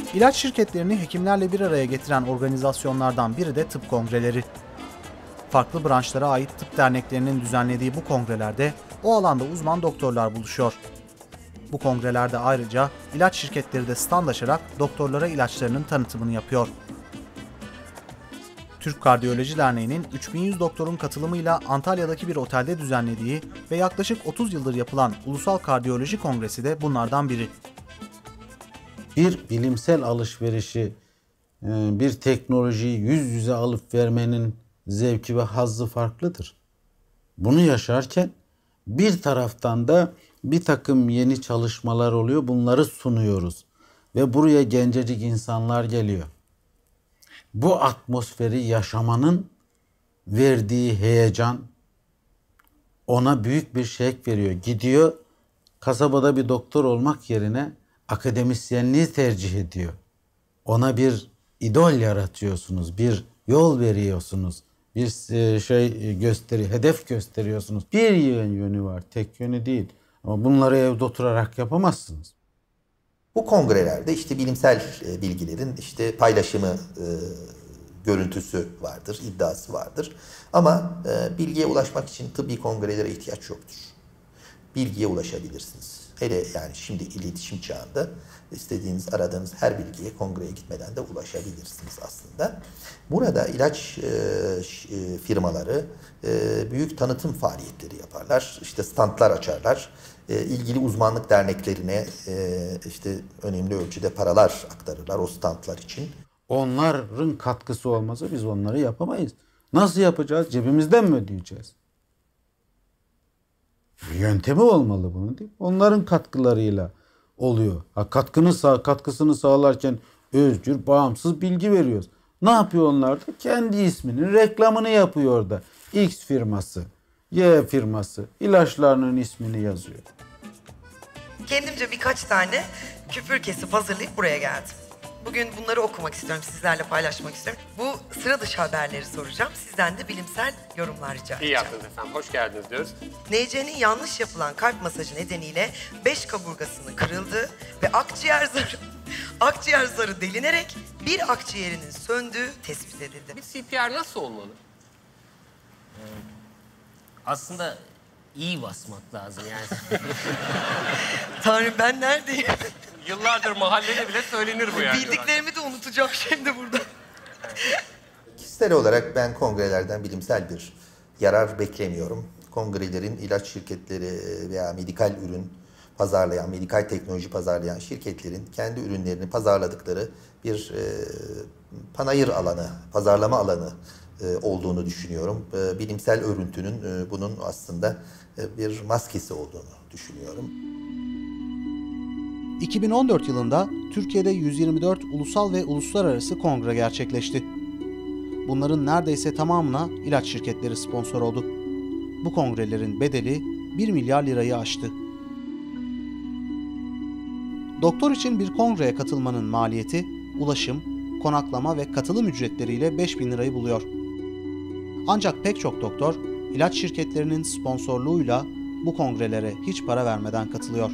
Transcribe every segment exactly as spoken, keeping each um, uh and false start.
İlaç şirketlerini hekimlerle bir araya getiren organizasyonlardan biri de tıp kongreleri. Farklı branşlara ait tıp derneklerinin düzenlediği bu kongrelerde o alanda uzman doktorlar buluşuyor. Bu kongrelerde ayrıca ilaç şirketleri de standlaşarak doktorlara ilaçlarının tanıtımını yapıyor. Türk Kardiyoloji Derneği'nin üç bin yüz doktorun katılımıyla Antalya'daki bir otelde düzenlediği ve yaklaşık otuz yıldır yapılan Ulusal Kardiyoloji Kongresi de bunlardan biri. Bir bilimsel alışverişi, bir teknolojiyi yüz yüze alıp vermenin zevki ve hazzı farklıdır. Bunu yaşarken bir taraftan da bir takım yeni çalışmalar oluyor, bunları sunuyoruz. Ve buraya gencecik insanlar geliyor. Bu atmosferi yaşamanın verdiği heyecan ona büyük bir şevk veriyor. Gidiyor, kasabada bir doktor olmak yerine akademisyenliği tercih ediyor. Ona bir idol yaratıyorsunuz, bir yol veriyorsunuz, bir şey gösteri, hedef gösteriyorsunuz. Bir yönü var, tek yönü değil. Ama bunları evde oturarak yapamazsınız. Bu kongrelerde işte bilimsel bilgilerin işte paylaşımı e, görüntüsü vardır, iddiası vardır. Ama e, bilgiye ulaşmak için tıbbi kongrelere ihtiyaç yoktur. Bilgiye ulaşabilirsiniz. Hele yani şimdi iletişim çağında istediğiniz, aradığınız her bilgiye kongreye gitmeden de ulaşabilirsiniz aslında. Burada ilaç e, firmaları e, büyük tanıtım faaliyetleri yaparlar. İşte standlar açarlar. E, ilgili uzmanlık derneklerine e, işte önemli ölçüde paralar aktarırlar o standlar için. Onların katkısı olmasa biz onları yapamayız. Nasıl yapacağız? Cebimizden mi ödeyeceğiz? Bir yöntemi olmalı bunun, değil mi? Onların katkılarıyla oluyor. Ha, katkını, katkısını sağlarken özgür, bağımsız bilgi veriyoruz. Ne yapıyor onlar da? Kendi isminin reklamını yapıyor orada. X firması, Y firması ilaçlarının ismini yazıyor. Kendimce birkaç tane küpür kesip hazırlayıp buraya geldim. Bugün bunları okumak istiyorum, sizlerle paylaşmak istiyorum. Bu sıra dışı haberleri soracağım. Sizden de bilimsel yorumlar rica edeceğim. İyi yaptınız efendim, hoş geldiniz diyoruz. N C'nin yanlış yapılan kalp masajı nedeniyle beş kaburgasının kırıldığı ve akciğer zarı, akciğer zarı delinerek bir akciğerinin söndüğü tespit edildi. Bir C P R nasıl olmalı? Ee, aslında iyi basmak lazım yani. Tanrım ben neredeyim? Yıllardır mahallede bile söylenir bu yani. Bildiklerimi de unutacağım şimdi burada. Kişisel olarak ben kongrelerden bilimsel bir yarar beklemiyorum. Kongrelerin ilaç şirketleri veya medikal ürün pazarlayan, medikal teknoloji pazarlayan şirketlerin kendi ürünlerini pazarladıkları bir e, panayır alanı, pazarlama alanı e, olduğunu düşünüyorum. E, bilimsel örüntünün e, bunun aslında e, bir maskesi olduğunu düşünüyorum. iki bin on dört yılında Türkiye'de yüz yirmi dört ulusal ve uluslararası kongre gerçekleşti. Bunların neredeyse tamamına ilaç şirketleri sponsor oldu. Bu kongrelerin bedeli bir milyar lirayı aştı. Doktor için bir kongreye katılmanın maliyeti, ulaşım, konaklama ve katılım ücretleriyle beş bin lirayı buluyor. Ancak pek çok doktor, ilaç şirketlerinin sponsorluğuyla bu kongrelere hiç para vermeden katılıyor.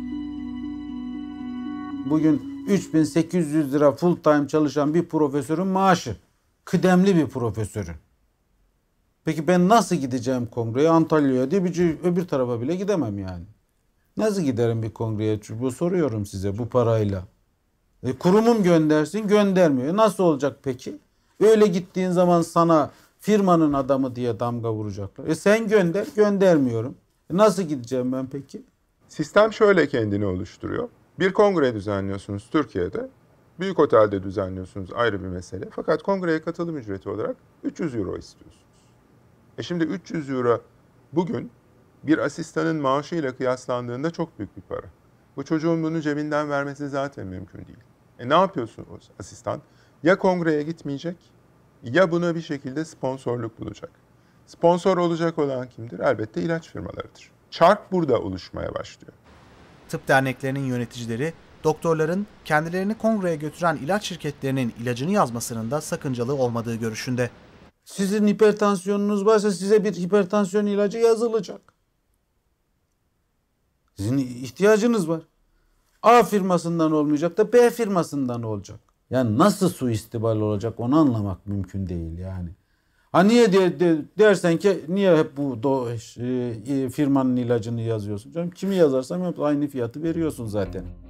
Bugün üç bin sekiz yüz lira full time çalışan bir profesörün maaşı. Kıdemli bir profesörün. Peki ben nasıl gideceğim kongreye? Antalya'ya diye bir, öbür tarafa bile gidemem yani. Nasıl giderim bir kongreye? Bu soruyorum size bu parayla. E, kurumum göndersin, göndermiyor. Nasıl olacak peki? Öyle gittiğin zaman sana firmanın adamı diye damga vuracaklar. E sen gönder, göndermiyorum. E, nasıl gideceğim ben peki? Sistem şöyle kendini oluşturuyor. Bir kongre düzenliyorsunuz Türkiye'de. Büyük otelde düzenliyorsunuz, ayrı bir mesele. Fakat kongreye katılım ücreti olarak üç yüz euro istiyorsunuz. E şimdi üç yüz euro bugün bir asistanın maaşıyla kıyaslandığında çok büyük bir para. Bu çocuğun bunu cebinden vermesi zaten mümkün değil. E ne yapıyorsun o asistan? Ya kongreye gitmeyecek ya buna bir şekilde sponsorluk bulacak. Sponsor olacak olan kimdir? Elbette ilaç firmalarıdır. Çark burada oluşmaya başlıyor. Tıp derneklerinin yöneticileri, doktorların kendilerini kongreye götüren ilaç şirketlerinin ilacını yazmasının da sakıncalı olmadığı görüşünde. Sizin hipertansiyonunuz varsa size bir hipertansiyon ilacı yazılacak. Sizin ihtiyacınız var. A firmasından olmayacak da B firmasından olacak. Yani nasıl suistimal olacak onu anlamak mümkün değil yani. Ha niye de, de, dersen ki niye hep bu do, e, firmanın ilacını yazıyorsun? Canım kimi yazarsam hep aynı fiyatı veriyorsun zaten.